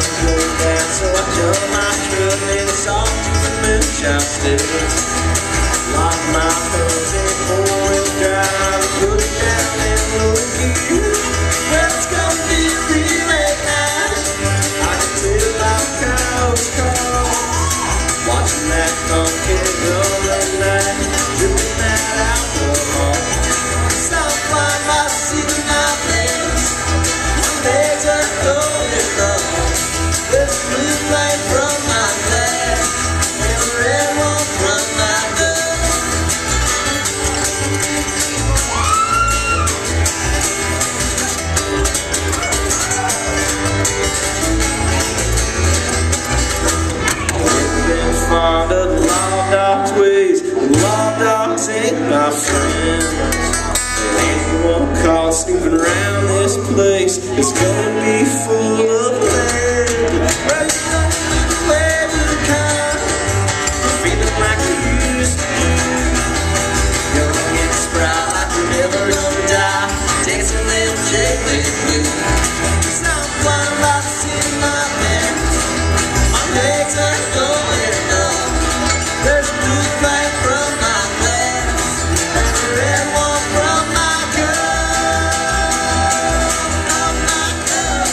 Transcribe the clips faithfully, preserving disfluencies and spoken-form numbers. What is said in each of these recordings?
going down, so I jumped my truck and saw the moonshine still. Locked my hose in four-wheel drive, put it down in low gear. Well, it's gonna be really nice. I can feel like Kyle's car, watching that pumpkin roll at night, dripping that alcohol. Stop by my seat in my pants, my legs are going up. There's a blue flame from my glass and a red one from my gun. I've been fond of the law dog's ways, and law dogs ain't my friends. Anyone caught snooping around this place is gonna be full of lead. Well, you don't need to play with the kind, you're feeling like you used to do. Young and spry like you're never gonna die, dancing them J-Way blues. It's not blind by the seat of my pants, my legs are going up. There's a blue flame from my glass and a red one from my gun, from my gun.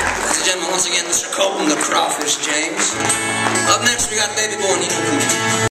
Once again, Mister Cope and the Crawfish James. Up next, we got Baby Boy and Nino Cooper.